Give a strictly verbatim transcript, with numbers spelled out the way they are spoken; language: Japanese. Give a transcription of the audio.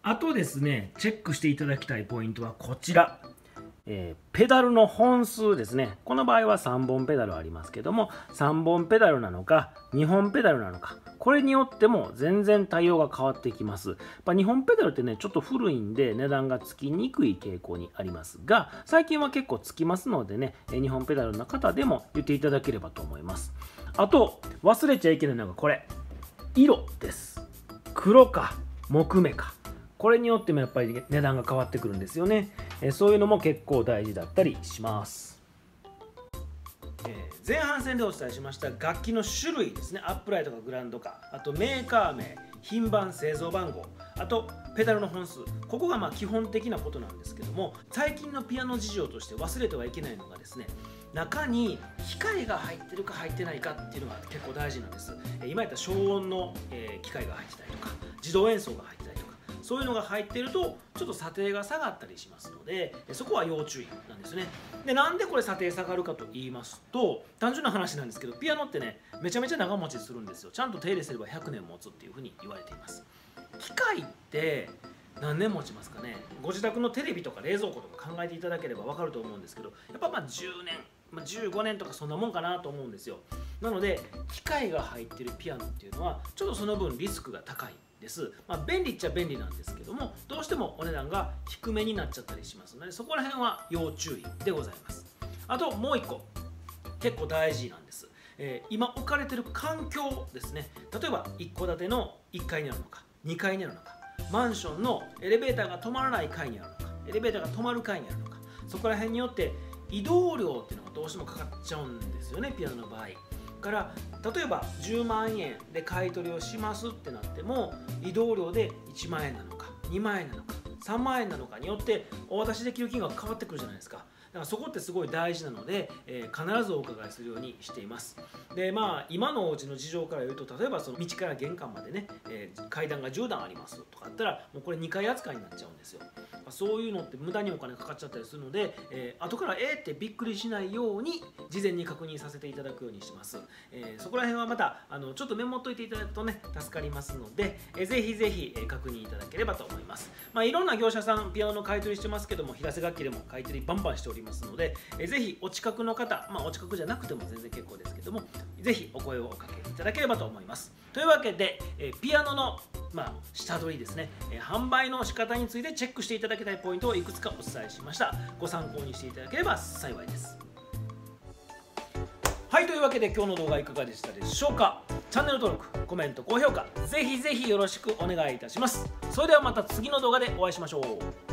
あとですね、チェックしていただきたいポイントはこちら。えー、ペダルの本数ですね。この場合はさんぼんペダルありますけども、さんぼんペダルなのかにほんペダルなのか、これによっても全然対応が変わってきます。まあ、にほんペダルってねちょっと古いんで値段がつきにくい傾向にありますが、最近は結構つきますのでね、にほんペダルの方でも言っていただければと思います。あと忘れちゃいけないのがこれ、色です。黒か木目か、これによってもやっぱり値段が変わってくるんですよね。えそういうのも結構大事だったりします。えー、前半戦でお伝えしました楽器の種類ですね。アップライトかグランドか、あとメーカー名、品番、製造番号、あとペダルの本数、ここがまあ基本的なことなんですけども、最近のピアノ事情として忘れてはいけないのがですね、中に機械が入ってるか入ってないかっていうのが結構大事なんです。今言った消音の機械が入ってたりとか、自動演奏が入ってたりとか、そういうのが入っているとちょっと査定が下がったりしますので、そこは要注意なんですね。で、なんでこれ査定下がるかと言いますと、単純な話なんですけど、ピアノってねめちゃめちゃ長持ちするんですよ。ちゃんと手入れすればひゃくねん持つっていうふうに言われています。機械って何年持ちますかね。ご自宅のテレビとか冷蔵庫とか考えていただければ分かると思うんですけど、やっぱまあじゅうねん、まあ、じゅうごねんとかそんなもんかなと思うんですよ。なので機械が入ってるピアノっていうのはちょっとその分リスクが高いです。まあ、便利っちゃ便利なんですけども、どうしてもお値段が低めになっちゃったりしますので、そこら辺は要注意でございます。あともう一個結構大事なんです。えー、今置かれてる環境ですね。例えば一戸建てのいっかいにあるのかにかいにあるのか、マンションのエレベーターが止まらない階にあるのか、エレベーターが止まる階にあるのか、そこら辺によって移動料っていうのがどうしてもかかっちゃうんですよね、ピアノの場合。から例えばじゅうまんえんで買い取りをしますってなっても、移動料でいちまんえんなのかにまんえんなのかさんまんえんなのかによってお渡しできる金額変わってくるじゃないですか。だからそこってすごい大事なので、えー、必ずお伺いするようにしています。でまあ今のお家の事情から言うと、例えばその道から玄関までね、えー、階段がじゅうだんありますとかあったら、もうこれにかい扱いになっちゃうんですよ。そういうのって無駄にお金かかっちゃったりするので、えー、後からえーってびっくりしないように事前に確認させていただくようにします。えー、そこら辺はまたあのちょっとメモっといていただくとね助かりますので、えー、ぜひぜひ確認いただければと思います。まあ、いろんな業者さんピアノの買い取りしてますけども、平瀬楽器でも買い取りバンバンしておりますので、えー、ぜひお近くの方、まあ、お近くじゃなくても全然結構ですけども、ぜひお声をおかけいただければと思います。というわけで、えー、ピアノのまあ、下取りですね、えー、販売の仕方についてチェックしていただきたいポイントをいくつかお伝えしました。ご参考にしていただければ幸いです。はい、というわけで今日の動画いかがでしたでしょうか。チャンネル登録、コメント、高評価、ぜひぜひよろしくお願いいたします。それではまた次の動画でお会いしましょう。